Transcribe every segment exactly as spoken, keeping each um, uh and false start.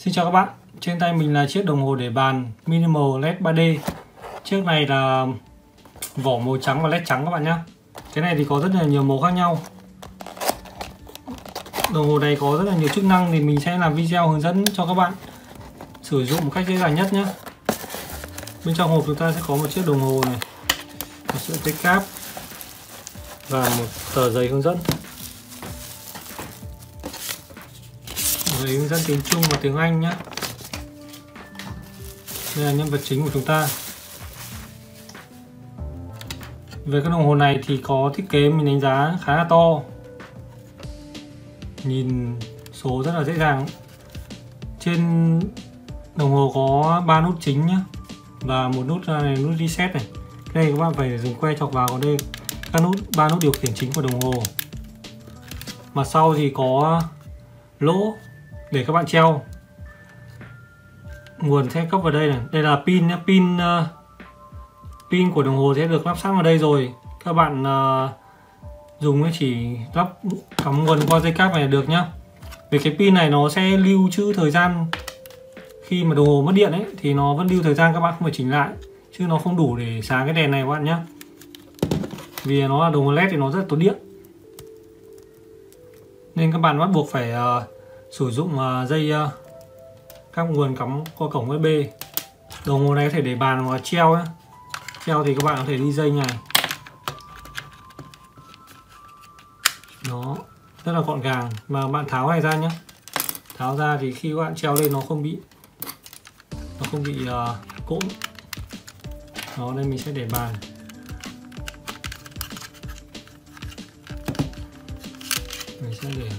Xin chào các bạn, trên tay mình là chiếc đồng hồ để bàn Minimal led ba D. Chiếc này là vỏ màu trắng và led trắng các bạn nhé. Cái này thì có rất là nhiều màu khác nhau. Đồng hồ này có rất là nhiều chức năng thì mình sẽ làm video hướng dẫn cho các bạn sử dụng một cách dễ dàng nhất nhé. Bên trong hộp chúng ta sẽ có một chiếc đồng hồ này, một sợi dây cáp và một tờ giấy hướng dẫn. Giấy hướng dẫn tiếng Trung và tiếng Anh nhé. Đây là nhân vật chính của chúng ta. Về cái đồng hồ này thì có thiết kế mình đánh giá khá là to, nhìn số rất là dễ dàng. Trên đồng hồ có ba nút chính nhé, và một nút này, nút reset này. Đây các bạn phải dùng que chọc vào. Còn đây các nút ba nút điều khiển chính của đồng hồ. Mặt sau thì có lỗ để các bạn treo. Nguồn sẽ cấp vào đây này. Đây là pin nhé. Pin uh, pin của đồng hồ sẽ được lắp sẵn vào đây rồi. Các bạn uh, dùng chỉ lắp cắm nguồn qua dây cáp này là được nhá. Về cái pin này nó sẽ lưu trữ thời gian. Khi mà đồng hồ mất điện ấy thì nó vẫn lưu thời gian, các bạn không phải chỉnh lại, chứ nó không đủ để sáng cái đèn này các bạn nhé. Vì nó là đồng hồ led thì nó rất là tốn điện, nên các bạn bắt buộc phải uh, sử dụng uh, dây uh, các nguồn cắm qua cổng u ét bê. Đồng hồ này có thể để bàn hoặc treo ấy. Treo thì các bạn có thể đi dây này. Nó rất là gọn gàng, mà bạn tháo này ra nhé. Tháo ra thì khi các bạn treo lên nó không bị nó không bị uh, cỗng. Đó, đây mình sẽ để bàn. Mình sẽ để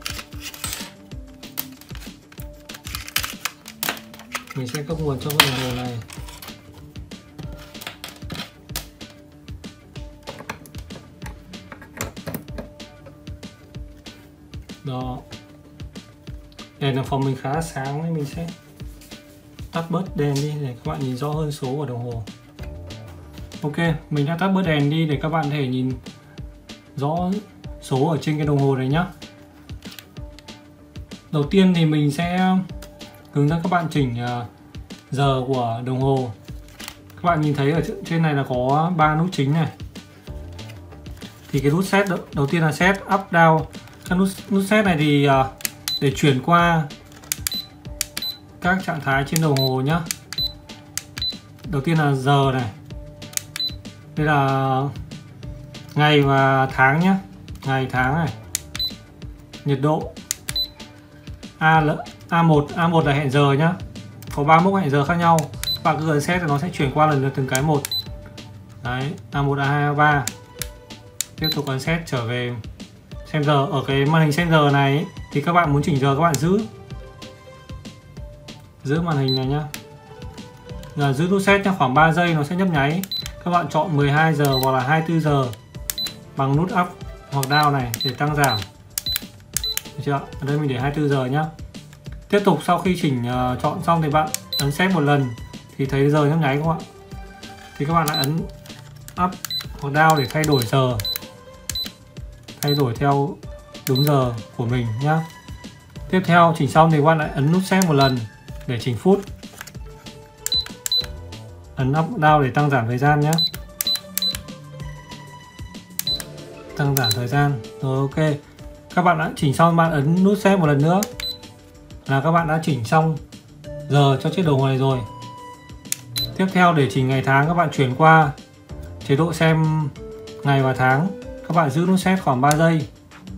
Mình sẽ cấp nguồn cho cái đồng hồ này. Đó. Đèn ở phòng mình khá là sáng nên mình sẽ tắt bớt đèn đi để các bạn nhìn rõ hơn số của đồng hồ. Ok, mình đã tắt bớt đèn đi để các bạn có thể nhìn rõ số ở trên cái đồng hồ này nhé. Đầu tiên thì mình sẽ hướng dẫn các bạn chỉnh giờ của đồng hồ. Các bạn nhìn thấy ở trên này là có ba nút chính này. Thì cái nút set đầu tiên là set up down. Các nút, nút set này thì để chuyển qua các trạng thái trên đồng hồ nhé. Đầu tiên là giờ này. Đây là ngày và tháng nhé. Ngày tháng này. Nhiệt độ. A A1, A1 là hẹn giờ nhá. Có ba mốc hẹn giờ khác nhau. Bạn cứ ấn set thì nó sẽ chuyển qua lần lượt từng cái một. Đấy, A một, A hai, A ba. Tiếp tục ấn set trở về xem giờ. Ở cái màn hình xem giờ này ấy, thì các bạn muốn chỉnh giờ các bạn giữ Giữ màn hình này nhá. Là giữ nút set nhá, khoảng ba giây nó sẽ nhấp nháy. Các bạn chọn mười hai giờ hoặc là hai mươi tư giờ bằng nút up hoặc down này để tăng giảm. Được chưa? Ở đây mình để hai mươi tư giờ nhá. Tiếp tục sau khi chỉnh uh, chọn xong thì bạn ấn set một lần thì thấy giờ nhấp nháy không ạ? Thì các bạn lại ấn up hoặc down để thay đổi giờ, thay đổi theo đúng giờ của mình nhá. Tiếp theo chỉnh xong thì các bạn lại ấn nút set một lần để chỉnh phút. Ấn up down để tăng giảm thời gian nhé. Tăng giảm thời gian. Rồi, ok. Các bạn đã chỉnh xong, bạn ấn nút set một lần nữa là các bạn đã chỉnh xong giờ cho chiếc đồng hồ này rồi. Tiếp theo để chỉnh ngày tháng, các bạn chuyển qua chế độ xem ngày và tháng. Các bạn giữ nút set khoảng ba giây.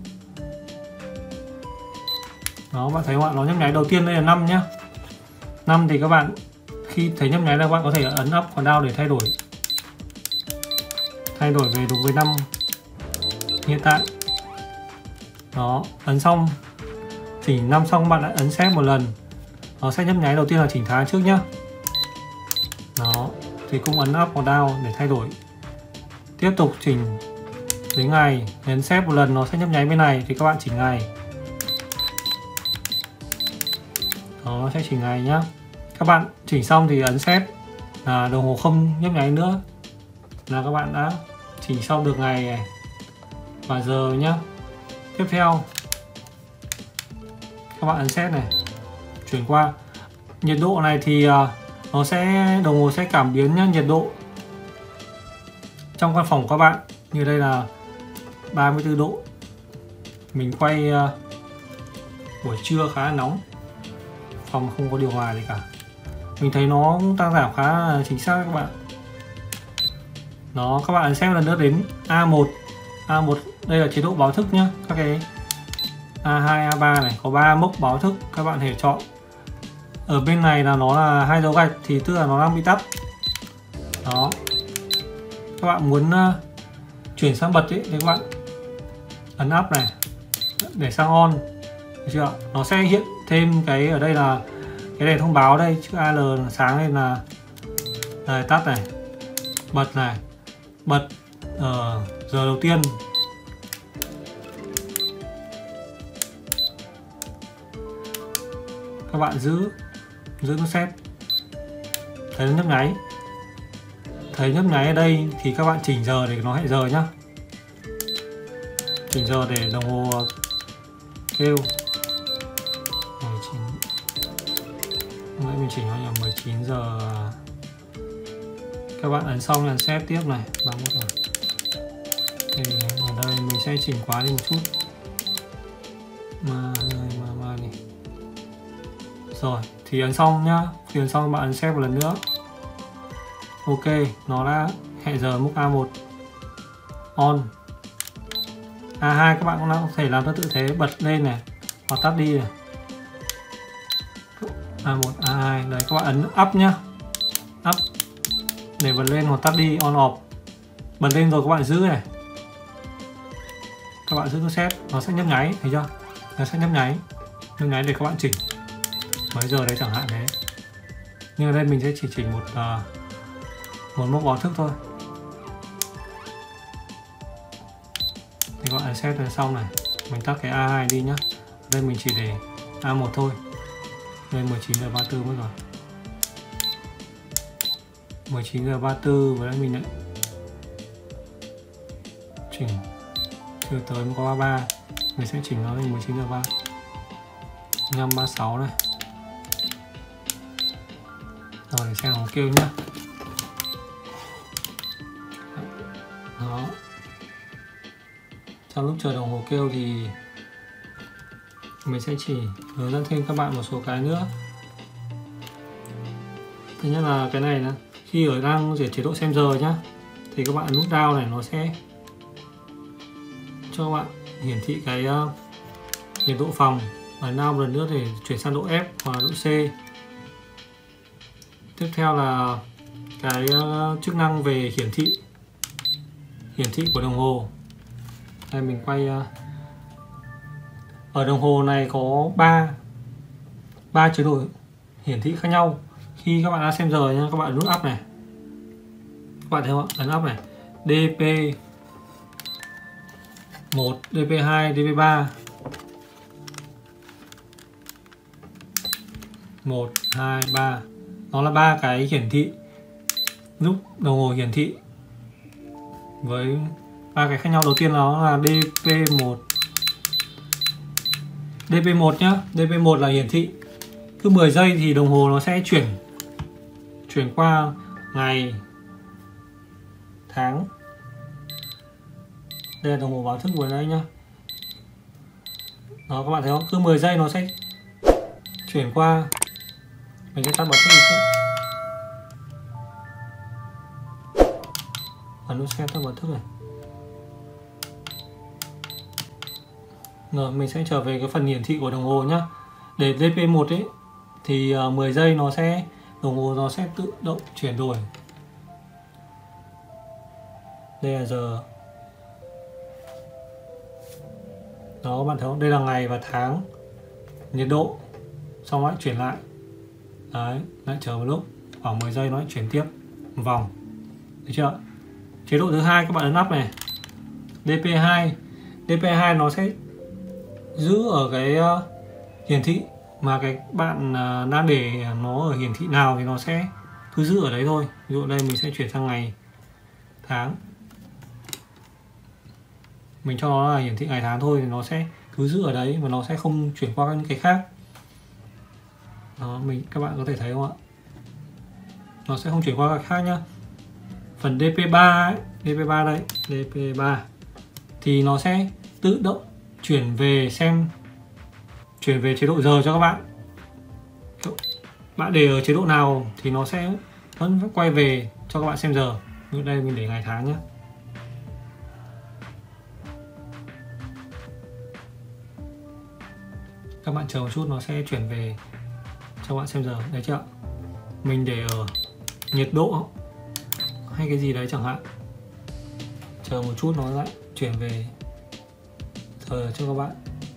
Đó, bạn thấy không ạ? Nó nhấp nháy. Đầu tiên đây là năm nhé. năm thì các bạn khi thấy nhấp nháy là các bạn có thể ấn up và down để thay đổi thay đổi về đúng với năm hiện tại. Đó, ấn xong chỉnh năm xong bạn lại ấn set một lần, nó sẽ nhấp nháy. Đầu tiên là chỉnh tháng trước nhá. Đó, thì cũng ấn up hoặc down để thay đổi. Tiếp tục chỉnh đến ngày, ấn set một lần nó sẽ nhấp nháy bên này thì các bạn chỉnh ngày. Đó, nó sẽ chỉnh ngày nhá. Các bạn chỉnh xong thì ấn set là đồng hồ không nhấp nháy nữa, là các bạn đã chỉnh xong được ngày này và giờ nhá. Tiếp theo các bạn ấn set này, chuyển qua. Nhiệt độ này thì uh, nó sẽ đồng hồ sẽ cảm biến nhá, nhiệt độ trong căn phòng của các bạn. Như đây là ba mươi tư độ. Mình quay uh, buổi trưa khá là nóng, phòng không có điều hòa gì cả. Mình thấy nó cũng tăng giảm khá là chính xác các bạn. Đó, các bạn xem lần nữa đến A một. A một đây là chế độ báo thức nhá. Các cái A hai, A ba này có ba mốc báo thức, các bạn thể chọn. Ở bên này là nó là hai dấu gạch thì tức là nó đang bị tắt. Đó. Các bạn muốn uh, chuyển sang bật ấy thì các bạn ấn up này để sang on. Được chưa? Nó sẽ hiện thêm cái ở đây là cái đèn thông báo đây, chữ a lờ sáng lên là đây, tắt này, bật này, bật ở uh, giờ đầu tiên. Các bạn giữ giữ nút set, thấy nó nhấp nháy, thấy nhấp nháy ở đây thì các bạn chỉnh giờ để nó hẹn giờ nhá, chỉnh giờ để đồng hồ kêu. mười chín Lúc nãy mình chỉnh nó là mười chín giờ. Các bạn ấn xong là set tiếp này, ba mươi mốt rồi. Thì ở đây mình sẽ chỉnh quá đi một chút, mà mà mà này. Rồi thì ấn xong nhá, khi ấn xong bạn ấn set một lần nữa. Ok, nó đã hẹn giờ mốc A một on. A hai các bạn cũng có thể làm tương tự thế, bật lên này hoặc tắt đi này. A một, A hai, đấy các bạn ấn up nhá, up để bật lên hoặc tắt đi, on off. Bật lên rồi các bạn giữ này, các bạn giữ nút set, nó sẽ nhấp nháy, thấy chưa? Nó sẽ nhấp nháy, nhấp nháy để các bạn chỉnh mấy giờ đấy chẳng hạn đấy. Nhưng ở đây mình sẽ chỉ chỉnh một uh, một mốc báo thức thôi. Thì các bạn set là xong này, mình tắt cái A hai đi nhá. Ở đây mình chỉ để A một thôi. Đây mười chín giờ ba mươi tư mất rồi. mười chín giờ ba mươi tư với lại mình lại chỉnh chưa tới mới có ba mươi ba, mình sẽ chỉnh nó lên mười chín giờ ba năm ba mươi sáu này. Rồi để xem nó kêu nhá. Đó. Trong lúc chờ đồng hồ kêu thì mình sẽ chỉ hướng dẫn thêm các bạn một số cái nữa. Thứ nhất là cái này là khi ở đang ở chế độ xem giờ nhá, thì các bạn nút down này nó sẽ cho các bạn hiển thị cái uh, nhiệt độ phòng. Ấn down lần nữa để chuyển sang độ F hoặc là độ C. Tiếp theo là cái uh, chức năng về hiển thị hiển thị của đồng hồ. Đây mình quay uh, ở đồng hồ này có ba ba chế độ hiển thị khác nhau. Khi các bạn đã xem giờ nhá, các bạn nút up này, các bạn thấy không ạ? Ấn up này, đê pê một, đê pê hai, đê pê ba, một, hai, ba. Nó là ba cái hiển thị lúc đồng hồ hiển thị với ba cái khác nhau. Đầu tiên nó là đê pê một. đê pê một nhá, đê pê một là hiển thị cứ mười giây thì đồng hồ nó sẽ chuyển chuyển qua ngày, tháng. Đây là đồng hồ báo thức vừa nãy nhá. Đó, các bạn thấy không? Cứ mười giây nó sẽ chuyển qua. Mình sẽ tắt báo thức đi trước. Ấn nút set tắt báo thức này. Rồi mình sẽ trở về cái phần hiển thị của đồng hồ nhá. Để đê pê một ấy thì uh, mười giây nó sẽ đồng hồ nó sẽ tự động chuyển đổi. Đây là giờ. Đó, bạn thấy không? Đây là ngày và tháng, nhiệt độ, xong lại chuyển lại. Đấy, lại chờ một lúc khoảng mười giây nó lại chuyển tiếp vòng. Được chưa? Chế độ thứ hai các bạn ấn up này, đê pê hai. đê pê hai nó sẽ giữ ở cái uh, hiển thị mà cái bạn uh, đang để nó ở hiển thị nào thì nó sẽ cứ giữ ở đấy thôi. Ví dụ đây mình sẽ chuyển sang ngày, tháng, mình cho nó là hiển thị ngày tháng thôi thì nó sẽ cứ giữ ở đấy và nó sẽ không chuyển qua những cái khác. Đó, mình các bạn có thể thấy không ạ? Nó sẽ không chuyển qua các khác nhá. Phần đê pê ba ấy, đê pê ba đây, đê pê ba thì nó sẽ tự động chuyển về xem chuyển về chế độ giờ cho các bạn. Bạn để ở chế độ nào thì nó sẽ vẫn quay về cho các bạn xem giờ. Như đây mình để ngày tháng nhé. Các bạn chờ một chút nó sẽ chuyển về cho bạn xem giờ. Đấy chưa? Mình để ở nhiệt độ hay cái gì đấy chẳng hạn. Chờ một chút nó lại chuyển về giờ cho các bạn.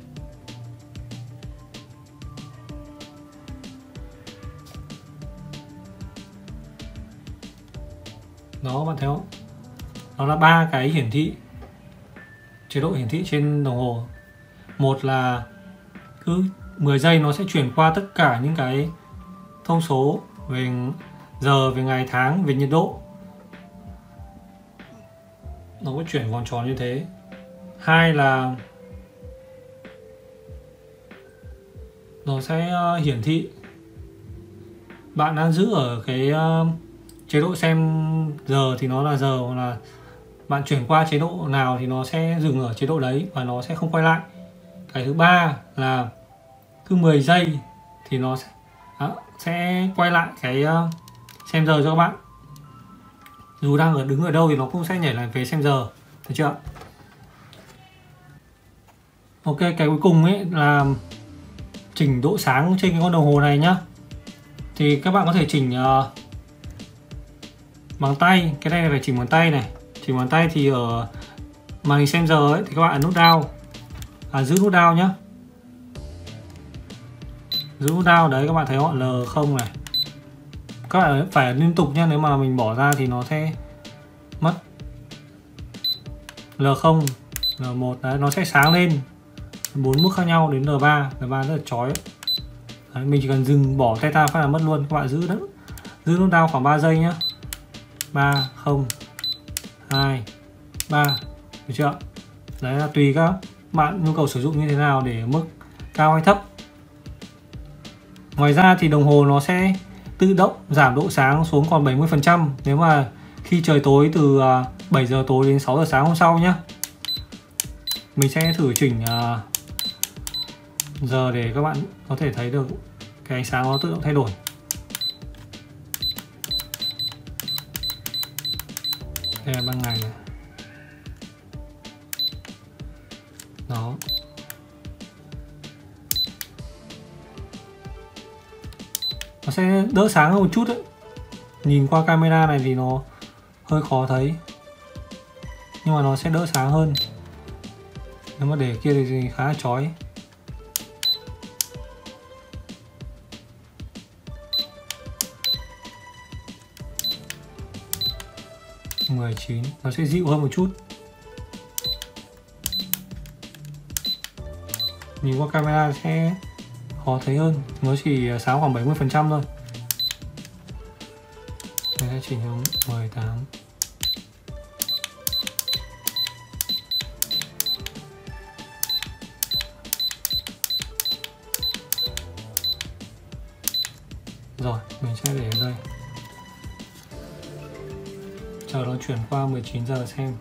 Đó, bạn thấy không? Nó là ba cái hiển thị, chế độ hiển thị trên đồng hồ. Một là cứ mười giây nó sẽ chuyển qua tất cả những cái thông số về giờ, về ngày, tháng, về nhiệt độ. Nó có chuyển vòng tròn như thế. Hai là nó sẽ hiển thị bạn đang giữ ở cái chế độ xem giờ thì nó là giờ, hoặc là bạn chuyển qua chế độ nào thì nó sẽ dừng ở chế độ đấy và nó sẽ không quay lại. Cái thứ ba là cứ mười giây thì nó sẽ, đó, sẽ quay lại cái uh, xem giờ cho các bạn. Dù đang ở đứng ở đâu thì nó cũng sẽ nhảy lại về xem giờ, được chưa? Ok, cái cuối cùng ấy là chỉnh độ sáng trên cái con đồng hồ này nhá. Thì các bạn có thể chỉnh uh, bằng tay. Cái này là phải chỉnh bằng tay này. Chỉnh bằng tay thì ở màn hình xem giờ ấy thì các bạn ấn nút down, à, giữ nút down nhá. Giữ nút down đấy, các bạn thấy họ L không này. Các bạn phải liên tục nhá, nếu mà mình bỏ ra thì nó sẽ mất. L không, L một đấy, nó sẽ sáng lên bốn mức khác nhau đến L ba. L ba rất là chói. Đấy, mình chỉ cần dừng bỏ theta phát là mất luôn. Các bạn giữ đó, giữ nút down khoảng ba giây nhá. Ba, không, hai, ba, được chưa? Đấy là tùy các bạn nhu cầu sử dụng như thế nào để mức cao hay thấp. Ngoài ra thì đồng hồ nó sẽ tự động giảm độ sáng xuống còn bảy mươi phần trăm nếu mà khi trời tối từ bảy giờ tối đến sáu giờ sáng hôm sau nhé. Mình sẽ thử chỉnh giờ để các bạn có thể thấy được cái ánh sáng nó tự động thay đổi. Đây là ban ngày này. Đó. Nó sẽ đỡ sáng hơn một chút đấy. Nhìn qua camera này thì nó hơi khó thấy, nhưng mà nó sẽ đỡ sáng hơn. Nếu mà để kia thì khá là chói. mười chín, nó sẽ dịu hơn một chút. Nhìn qua camera sẽ khó thấy hơn, nó chỉ sáng khoảng bảy mươi phần trăm thôi. Mình sẽ chỉnh hướng mười tám. Rồi, mình sẽ để ở đây. Chờ nó chuyển qua mười chín giờ xem.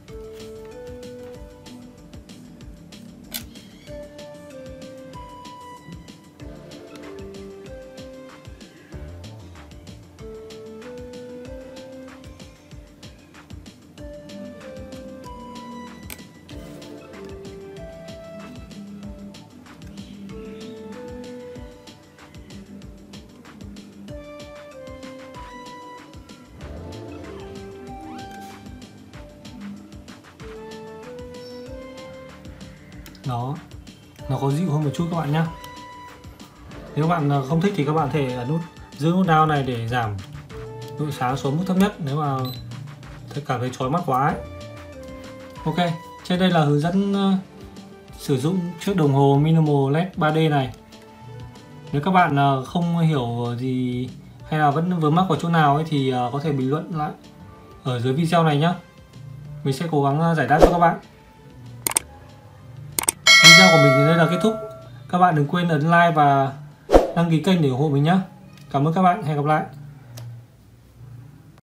Đó, nó có dịu hơn một chút các bạn nhé. Nếu bạn không thích thì các bạn thể nút giữ nút down này để giảm độ sáng xuống mức thấp nhất nếu mà cảm thấy chói mắt quá ấy. Ok, trên đây là hướng dẫn uh, sử dụng chiếc đồng hồ Minimal led ba D này. Nếu các bạn uh, không hiểu gì hay là vẫn vướng mắc vào chỗ nào ấy thì uh, có thể bình luận lại ở dưới video này nhé. Mình sẽ cố gắng uh, giải đáp cho các bạn. Video của mình đến đây là kết thúc. Các bạn đừng quên ấn like và đăng ký kênh để ủng hộ mình nhé. Cảm ơn các bạn, hẹn gặp lại.